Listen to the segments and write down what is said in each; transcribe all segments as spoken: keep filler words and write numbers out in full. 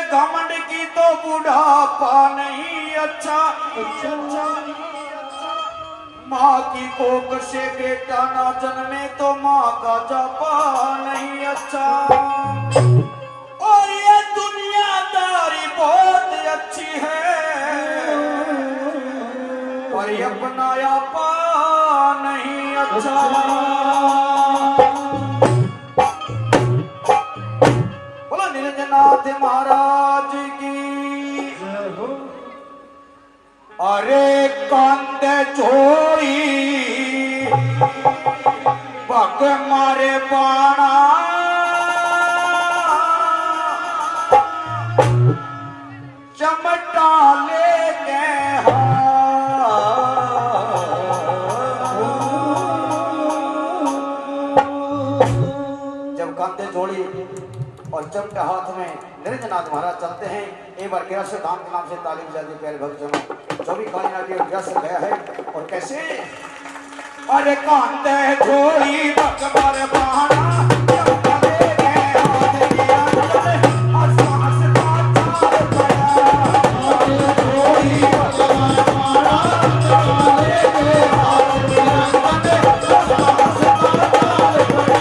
घमंड की तो बुढ़ापा नहीं अच्छा। माँ की कोख से बेटा ना जन्मे तो माँ का जापा नहीं अच्छा। और ये दुनियादारी बहुत अच्छी है पर ये अपनाया पा नहीं अच्छा। बोलो निरंजनाथ महाराज की। अरे कांदे छोड़ी पग मारे बाणा चमटा ले गए। जब कांदे जोड़ी और चमटे हाथ में निरंजनाथ महाराज चलते हैं। एक बार गिरा से धाम के नाम से तालीम जाती प्यारे भक्तजनों जो भी कालीना से गया है। और कैसे अरे कांदे छोड़ी पग मारे बाणा चमटा ले गए हाथ दिया और सांस का चाल पड़ा। छोड़ी पग मारे बाणा चमटा ले गए हाथ दिया और सांस का चाल पड़ा।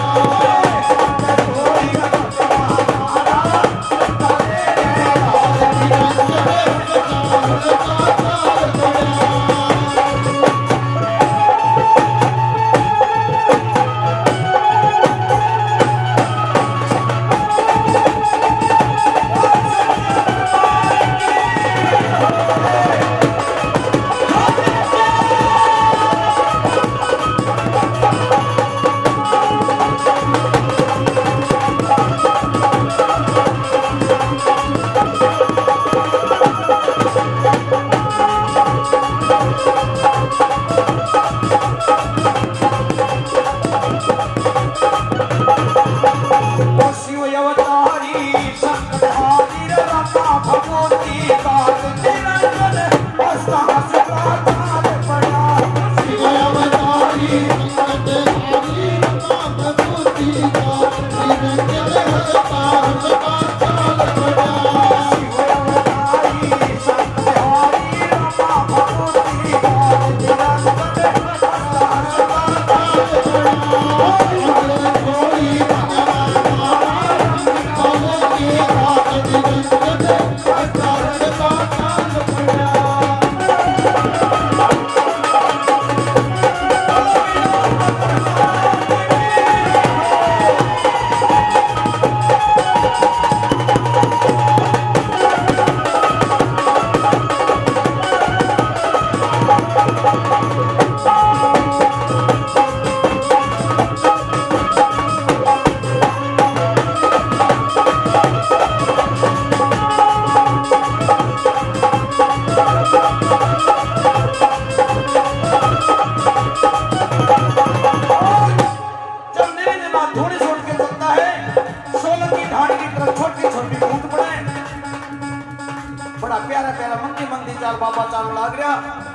बड़ा प्यारा प्यारा मंदी मंदी चाल बाबा चाल लाग रहा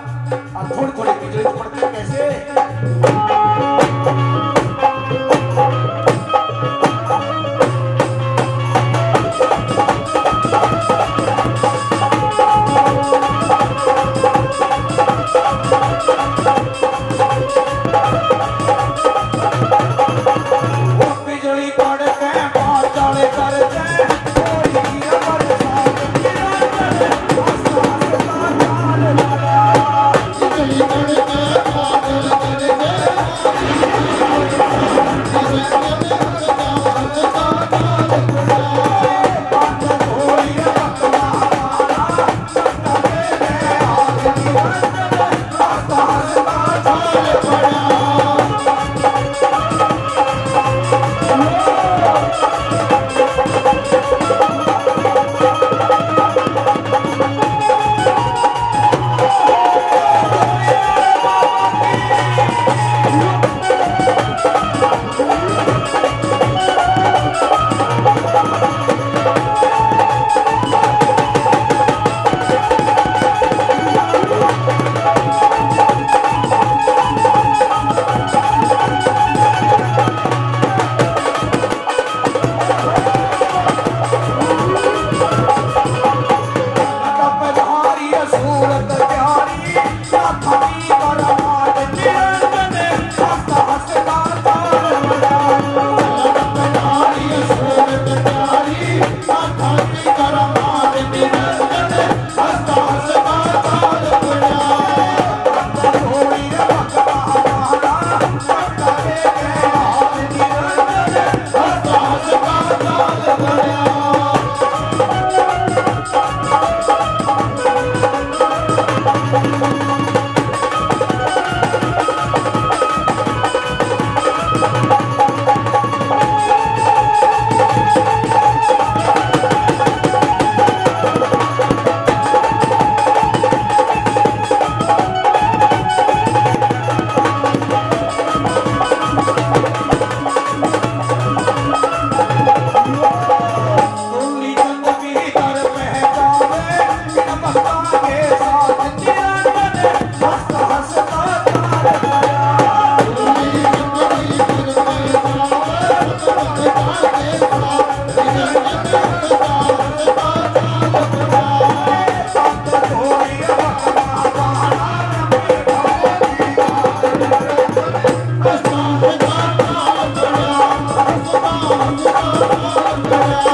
और थोड़ी थोड़ी बिजली पड़ती कैसे। बिजली पड़ के पाँच चाले करते Thank you. Let's go.